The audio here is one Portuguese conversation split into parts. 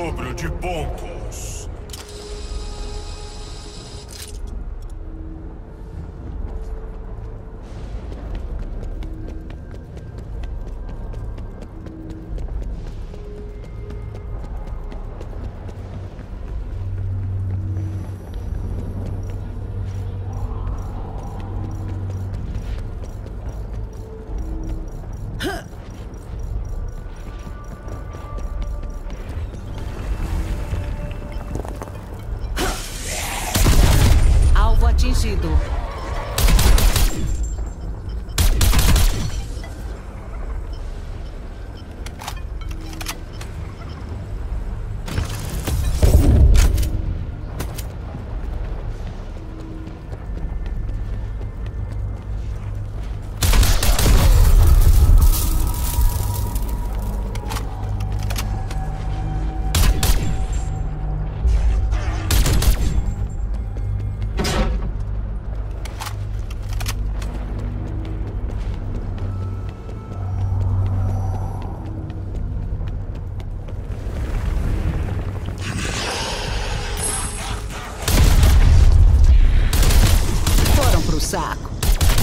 dobro de pontos. Atingido. Saco.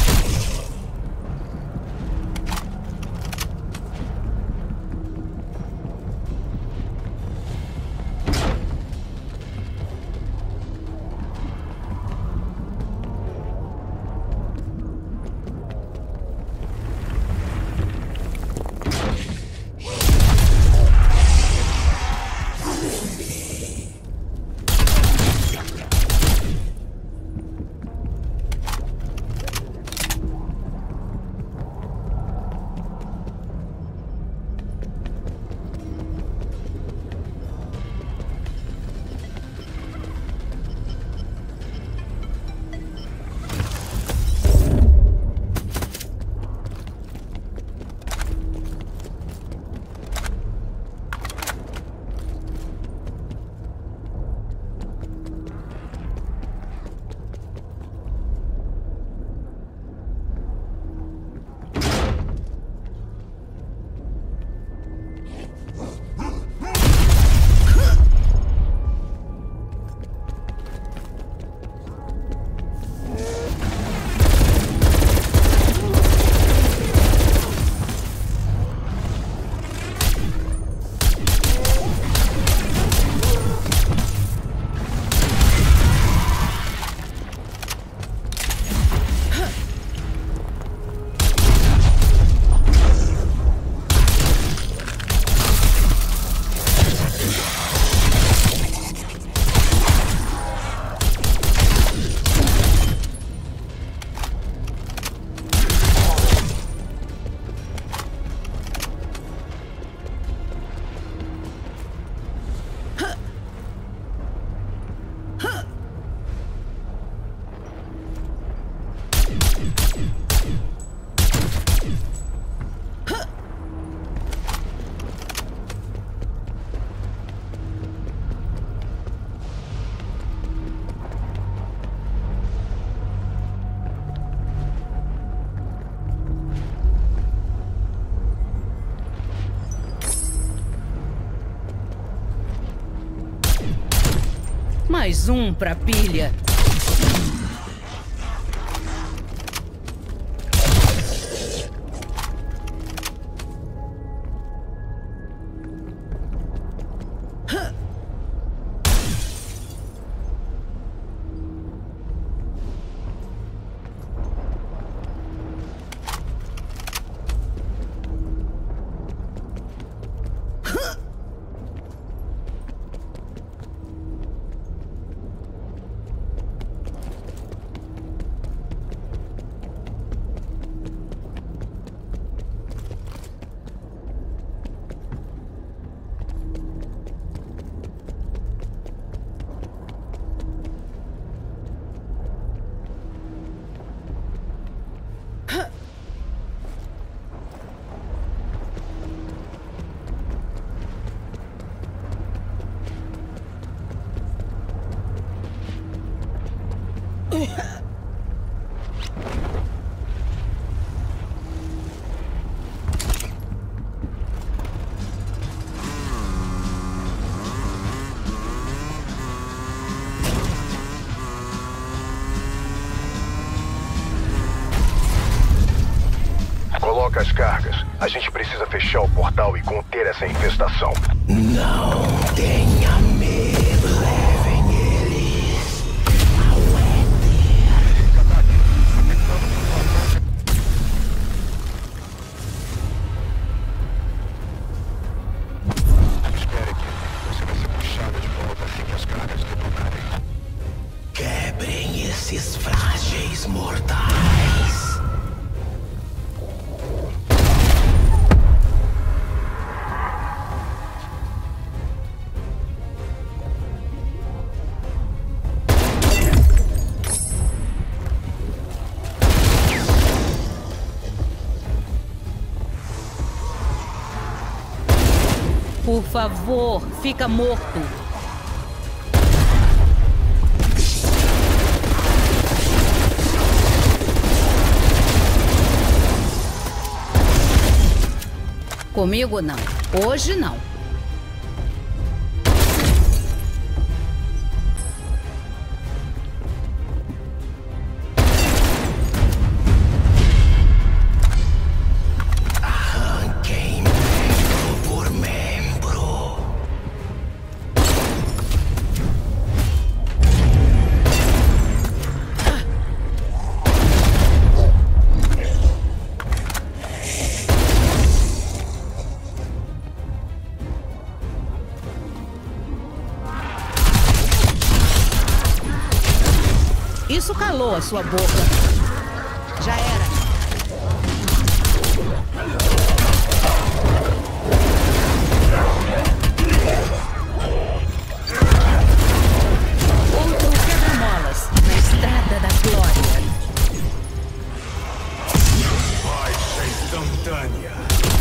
Mais um pra pilha. perca as cargas. A gente precisa fechar o portal e conter essa infestação. Não tenha medo. Levem eles ao éter. Espere aqui. Você vai ser puxada de volta assim que as cargas detonarem. Quebrem esses frágeis mortais. Por favor, fica morto. Comigo não. Hoje não. Arranquem membro por membro. Isso calou a sua boca. Já era. Outro quebra-molas na estrada da glória. Baixa instantânea.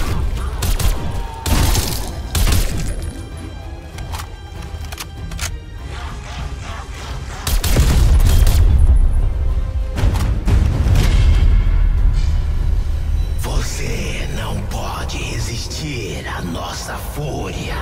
Você não pode resistir à nossa fúria.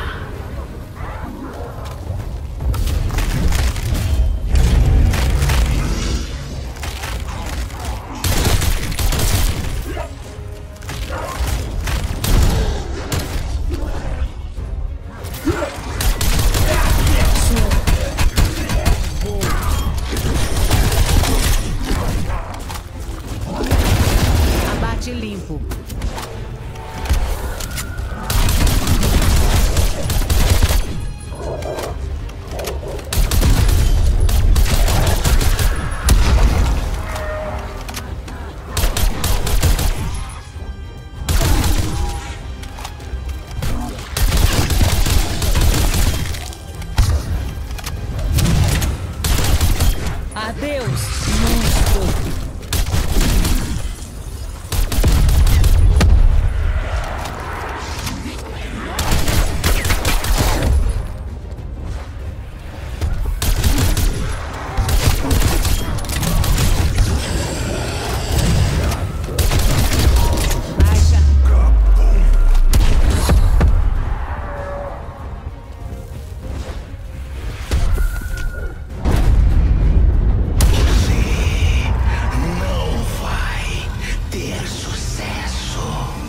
Abate limpo. Adeus, monstro. Baixa. Não vai ter sucesso.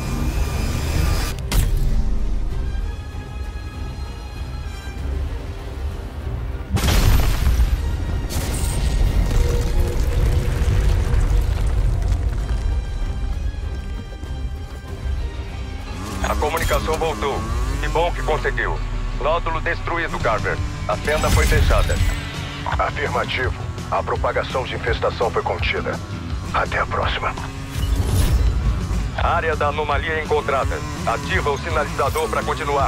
A comunicação voltou. Que bom que conseguiu. Nódulo destruído, Carver. A fenda foi fechada. Afirmativo. A propagação de infestação foi contida. Até a próxima. Área da anomalia encontrada. Ativa o sinalizador para continuar.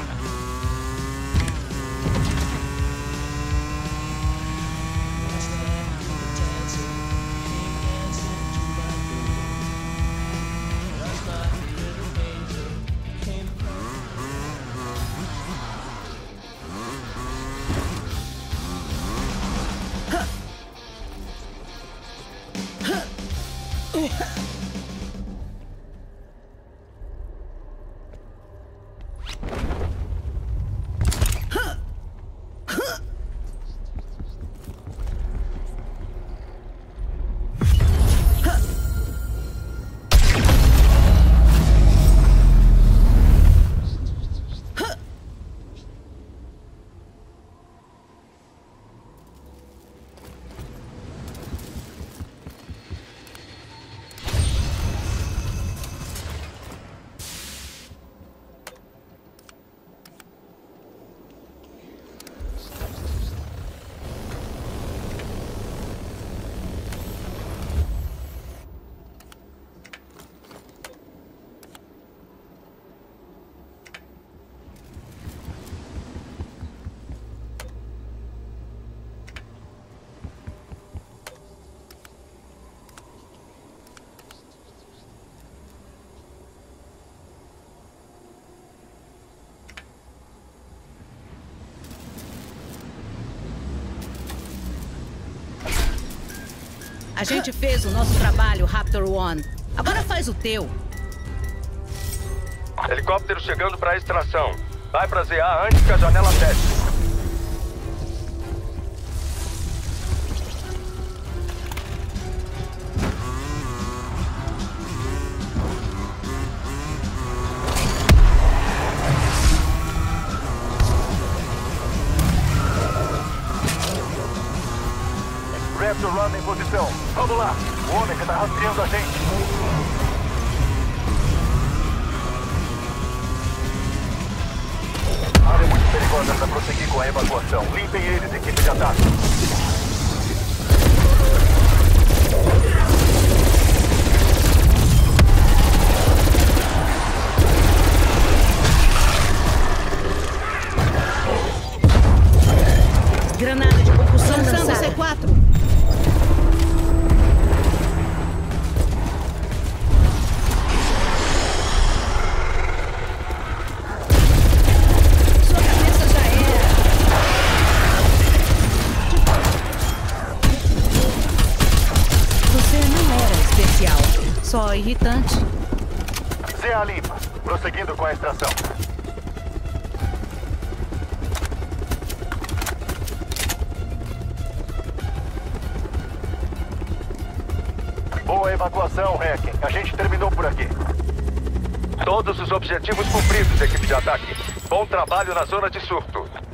A gente fez o nosso trabalho, Raptor One. Agora faz o teu. Helicóptero chegando para a extração. Vai pra ZA antes que a janela feche. Raptor Run em posição. Vamos lá. O Ômega tá rastreando a gente. A área é muito perigosa para prosseguir com a evacuação. Limpem eles, equipe de ataque. Granada de compulsão lançando C4. Sua cabeça já era. Você não era especial, só irritante. ZA limpa. Prosseguindo com a extração. Boa evacuação, Reck. A gente terminou por aqui. Todos os objetivos cumpridos, equipe de ataque. Bom trabalho na zona de surto.